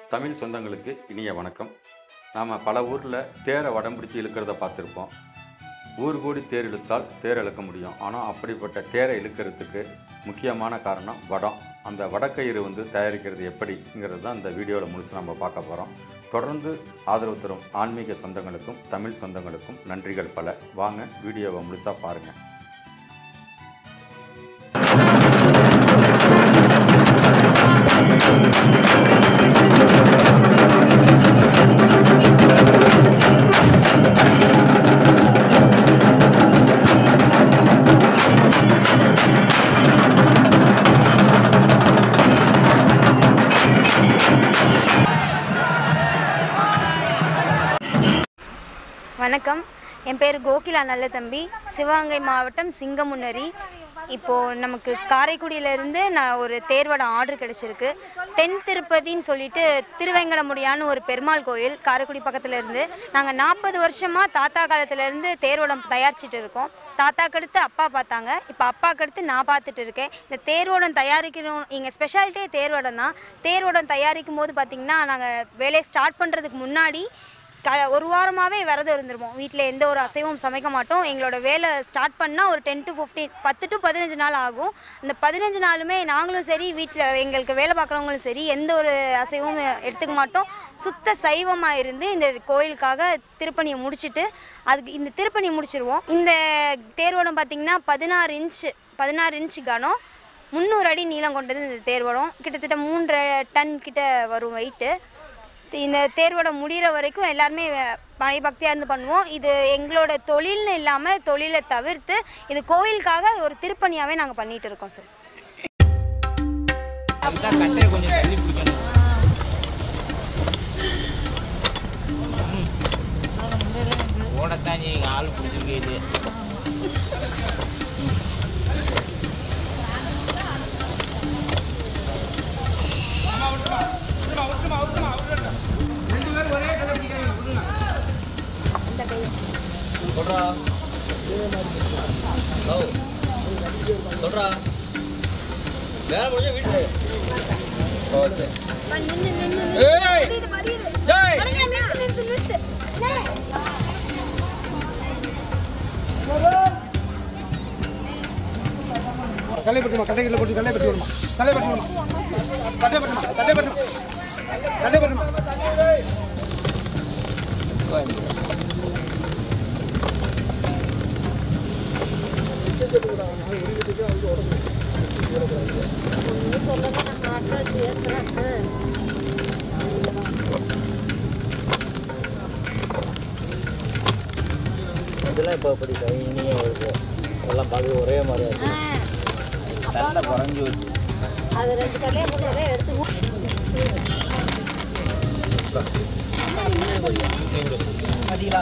தமிழ் சொந்தங்களுக்கு இனிய வணக்கம். நாம் பல ஊரில் தேரை வடம் பிடிச்சி இழுக்கிறத பார்த்துருப்போம். ஊர் கூடி தேர் இழுத்தால் தேர் இழுக்க முடியும். ஆனால் அப்படிப்பட்ட தேரை இழுக்கிறதுக்கு முக்கியமான காரணம் வடம். அந்த வடக்கயிறு தயாரிக்கிறது எப்படிங்கிறது தான் இந்த வீடியோவில் முழுசு நம்ம பார்க்க போகிறோம். தொடர்ந்து ஆதரவு தரும் ஆன்மீக சொந்தங்களுக்கும் தமிழ் சொந்தங்களுக்கும் நன்றிகள் பல. வாங்க வீடியோவை முழுசாக பாருங்கள். வணக்கம், என் பேர் கோகிலா நல்லதம்பி, சிவகங்கை மாவட்டம் சிங்கமுன்னரி. இப்போது நமக்கு காரைக்குடியிலேருந்து நான் ஒரு தேர்வடம் ஆர்டர் கிடச்சிருக்கு. தென் திருப்பதின்னு சொல்லிட்டு திருவேங்கடமுடியான்னு ஒரு பெருமாள் கோயில் காரைக்குடி பக்கத்தில் இருந்து நாங்கள் 40 வருஷமாக தாத்தா காலத்துலேருந்து தேர்வடம் தயாரிச்சிட்டு இருக்கோம். தாத்தாக்கு அடுத்து அப்பா பார்த்தாங்க, இப்போ அப்பாவுக்கு அடுத்து நான் பார்த்துட்டு இருக்கேன். இந்த தேர்வடம் தயாரிக்கணும், இங்கே ஸ்பெஷாலிட்டியே தேர்வடம் தான். தேர்வடம் தயாரிக்கும் போது பார்த்திங்கன்னா நாங்கள் வேலையை ஸ்டார்ட் பண்ணுறதுக்கு முன்னாடி ஒரு வாரமாகவே விரதம் இருந்துருவோம். வீட்டில் எந்த ஒரு அசைவம் சமைக்க மாட்டோம். எங்களோட வேலை ஸ்டார்ட் பண்ணால் ஒரு 10 to 15 நாள் ஆகும். அந்த 15 நாளுமே நாங்களும் சரி, வீட்டில் எங்களுக்கு வேலை பார்க்குறவங்களும் சரி, எந்த ஒரு அசைவமும் எடுத்துக்க மாட்டோம். சுத்த சைவமாக இருந்து இந்த கோயிலுக்காக திருப்பணியை முடிச்சுட்டு அதுக்கு இந்த திருப்பணியை முடிச்சிருவோம். இந்த தேர்வடம் பார்த்திங்கன்னா 16 இன்ச்சு கனம், 300 அடி நீளம் கொண்டது இந்த தேர்வடம். கிட்டத்தட்ட 3 டன் கிட்ட வரும் வெயிட்டு. இந்த தேர்வடம் முடிகிற வரைக்கும் எல்லாருமே பயபக்தியாக இருந்து பண்ணுவோம். இது எங்களோட தொழில்னு இல்லாமல் தொழிலை தவிர்த்து இது கோயிலுக்காக ஒரு திருப்பணியாகவே நாங்கள் பண்ணிகிட்டு இருக்கோம் சார். ஆள் பிடிச்சிருக்கு. கல்லை பட்டுமா, கட்டைகளை போட்டு கல்லை பட்டு விடுமா, கல்லை பட்டு விடுமா, கட்டை பட்டுமா, கட்டை பட்டுமா, கட்டை பட்டுமா. இதெல்லாம் இப்போ அப்படி இனியும் இருக்கும். எல்லாம் பார்க்க ஒரே மாதிரி இருக்கு. தள்ள குறைஞ்சி வச்சு அது 2 கல்லையை போட்டு ஒரே எடுத்து மதியா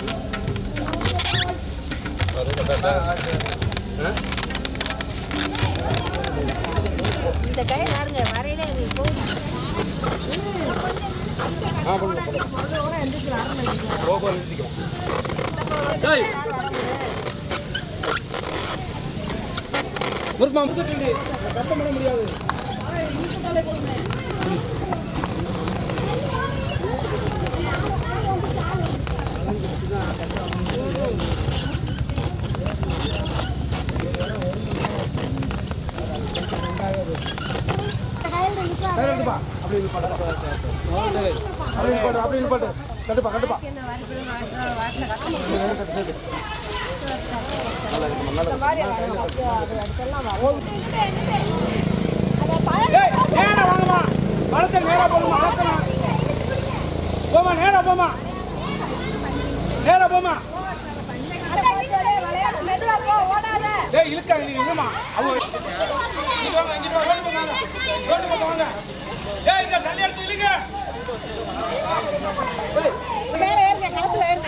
இந்த கை பாருங்க வரையில கஷ்டம் பண்ண முடியாது. கட்டுப்பா கட்டுப்பா நேரா வாங்கம்மா, வளர்த்த நேரா போமா, போமா நேரா போமா, நேரா போமா. ஏய் இழுக்காங்க நீங்க இல்லமா அவங்க இங்க வாங்க, இங்க ரோடு பக்கம் வாங்க. ஏய் இந்த சல்லி எடுத்து இழுங்க. மேலே ஏறுங்க, களத்துல ஏறுங்க.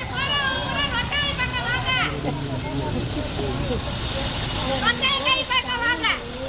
அங்க கை பக்கம் வாங்க.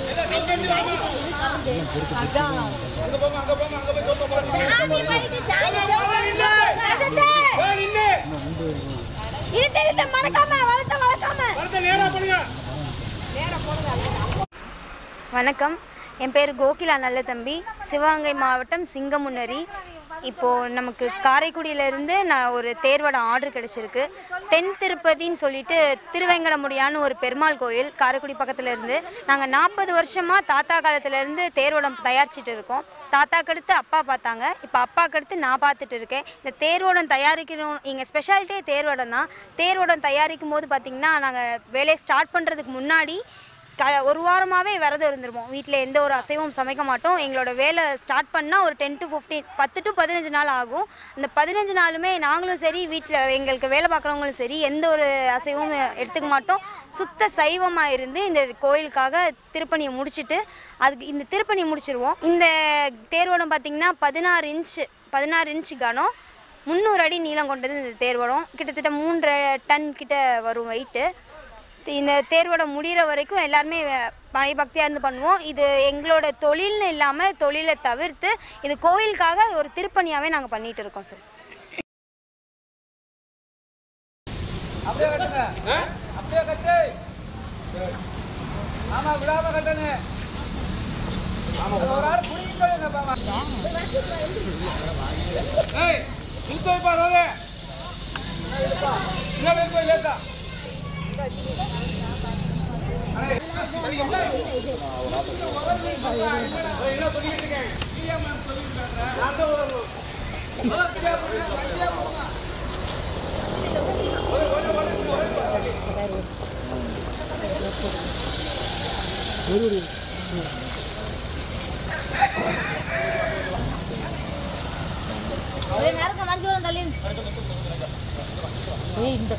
அதான் அங்க போமா, அங்க போமா, அங்க போய் சொத்த போறீங்க. சாமி பைக்கு சாமி நின்னு நின்னு இழுத்து மறக்காம வளர்த்த நேரா பண்ணுங்க. வணக்கம், என் பேர் கோகிலா நல்லதம்பி, சிவகங்கை மாவட்டம் சிங்கமுன்னரி. இப்போது நமக்கு காரைக்குடியிலேருந்து நான் ஒரு தேர்வடம் ஆர்டர் கிடச்சிருக்கு. தென் திருப்பதின்னு சொல்லிட்டு திருவேங்கடமுடியான்னு ஒரு பெருமாள் கோயில் காரைக்குடி பக்கத்தில் இருந்து நாங்கள் 40 வருஷமாக தாத்தா காலத்துலேருந்து தேர்வடம் தயாரிச்சிட்டு இருக்கோம். தாத்தாக்கு அடுத்து அப்பா பார்த்தாங்க, இப்போ அப்பாவுக்கு அடுத்து நான் பார்த்துட்டு இருக்கேன். இந்த தேர்வடம் தயாரிக்கிறோம், இங்கே ஸ்பெஷாலிட்டியே தேர்வடம் தான். தேர்வடம் தயாரிக்கும் போது பார்த்திங்கன்னா நாங்கள் வேலையை ஸ்டார்ட் பண்ணுறதுக்கு முன்னாடி ஒரு வாரமாகவே விரதம் இருந்துருவோம். வீட்டில் எந்த ஒரு அசைவம் சமைக்க மாட்டோம். எங்களோட வேலை ஸ்டார்ட் பண்ணால் ஒரு 10 to 15 நாள் ஆகும். அந்த 15 நாளுமே நாங்களும் சரி, வீட்டில் எங்களுக்கு வேலை பார்க்குறவங்களும் சரி, எந்த ஒரு அசைவமும் எடுத்துக்க மாட்டோம். சுத்த சைவமாக இருந்து இந்த கோயிலுக்காக திருப்பணியை முடிச்சுட்டு இந்த திருப்பணி முடிச்சிருவோம். இந்த தேர்வடம் பார்த்திங்கன்னா 16 இன்ச்சு கனம், 300 அடி நீளம் கொண்டது இந்த தேர்வடம். கிட்டத்தட்ட 3.5 டன் கிட்ட வரும் வெயிட்டு. இந்த தேர்வடம் முடிகிற வரைக்கும் எல்லாருமே பயபக்தியாக இருந்து பண்ணுவோம். இது எங்களோட தொழில்னு இல்லாமல் தொழிலை தவிர்த்து இது கோயிலுக்காக ஒரு திருப்பணியாகவே நாங்கள் பண்ணிகிட்டு இருக்கோம் சார். அப்படியே கட்டுங்க, அப்படியே கட்டு. ஆமா, விடாம கட்டணு. ஒரு ஆள் புடிங்க. ஏய், இழுத்து வைப்பா ரோலே. இல்ல போய் லேட்டா. இந்த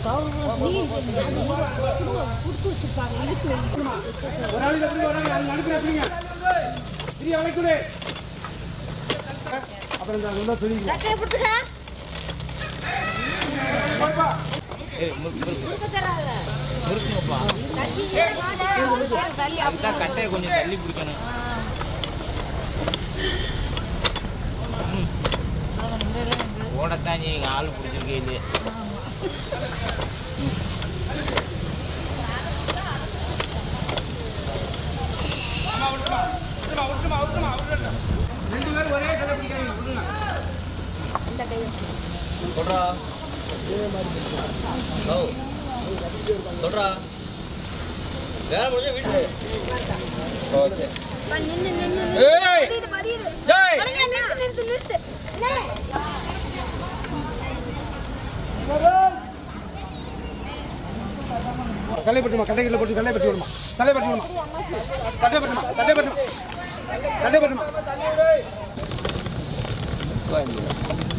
கட்டையை கொஞ்சம் தள்ளி பிடிக்கணும். ஓடத்தான் நீங்க ஆள் பிடிச்சிருக்கீங்க. சொல்றா வேலை முடிஞ்ச வீட்டு தலை பட்டுமா, கட்டைகளை போட்டு தலை பட்டி விடுமா, தலை பட்டி விடுமா, தட்டை பட்டுமா, தட்டை பட்டுமா, தட்டை பட்டுமா.